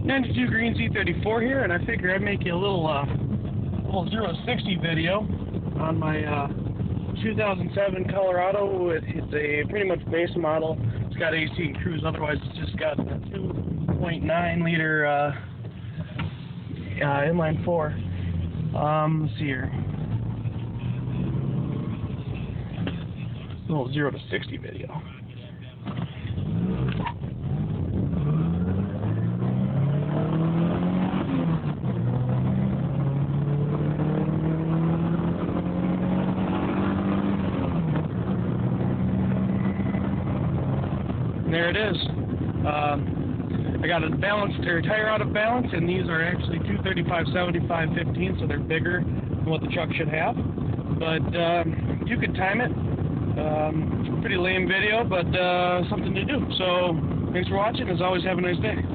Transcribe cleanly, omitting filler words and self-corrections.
92 Green Z34 here, and I figure I'd make you a little 0 to 60 video on my 2007 Colorado. It's a pretty much base model. It's got AC and cruise, otherwise it's just got a 2.9 liter inline 4. Let's see here. A little 0 to 60 video. There it is. I got a tire out of balance, and these are actually 235 75/15, so they're bigger than what the truck should have. But you could time it. Pretty lame video, but something to do. So thanks for watching. As always, have a nice day.